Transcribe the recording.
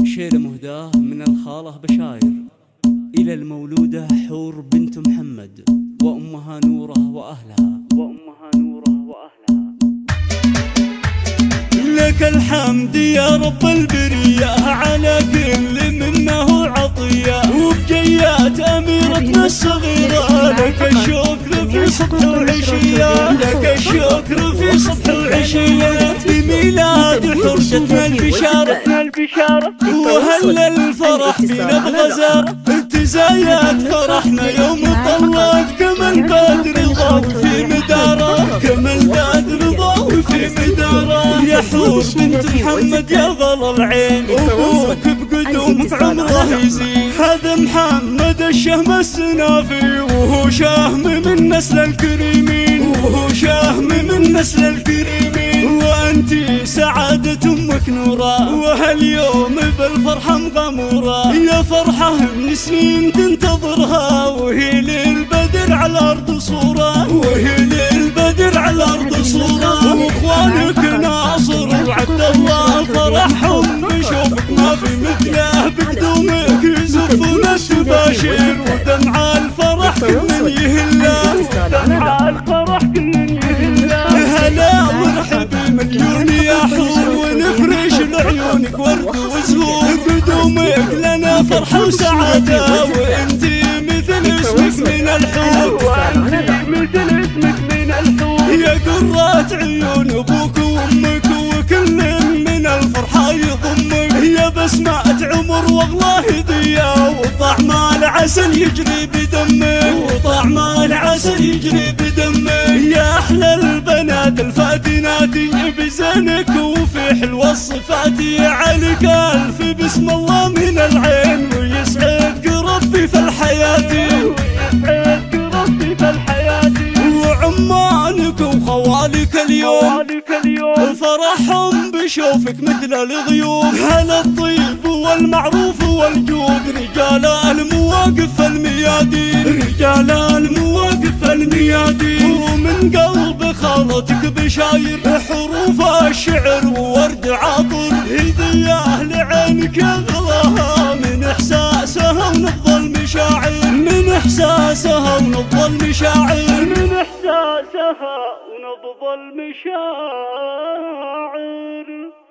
شيلة مهداة من الخالة بشاير إلى المولودة حور بنت محمد وأمها نورة وأهلها لك الحمد يا رب البرية على كل منه عطية وبجيات أميرتنا الصغيرة لك الشكر في صبح وعشية لك الشكر في صبح وعشية بميلاد حرجتنا البشارة وهل الفرح فينا بغزارة تزايد فرحنا يوم طلت كما البدر ضاو في مداره كما البدر ضاو في مداره يا حور بنت محمد يا ظل العين أبوك بقدومك عمره يزيد هذا محمد الشهم السنافي وهو شهم من نسل الكريمين وأنتي سعادة أمك نورا وهاليوم بالفرحة مغمورة يا فرحة من سنين تنتظرها وهي للبدر على الأرض صورة وإخوانك ناصر وعبد الله فرحهم بشوفك ما في مثله بقدومك يزفون التباشير ودمع الفرح كل يهله هلا مرحبا مليون يا حور ونفرش لعيونك ورد وزهور قدومك لنا فرحة وسعادة وانتي مثل اسمك من الحور يا قرة عيون ابوك وامك وكل من الفرحة يضمك يا بسمة عمر والله هدية وطعم العسل يجري بدمك يا احلى البنات الفاتنات بزينك وفي حلوة الصفات عليك الف بسم الله من العين ويسعدك ربي في الحياة وعمانك وخوالك اليوم فرحهم بشوفك مثل الغيوم هلا الطيب والمعروف والجود رجال المواقف الميادين ومن قلب خالتك بشاير حروف الشعر وورد عطر هدية لعينك يغلاها من احساسها ونبض المشاعر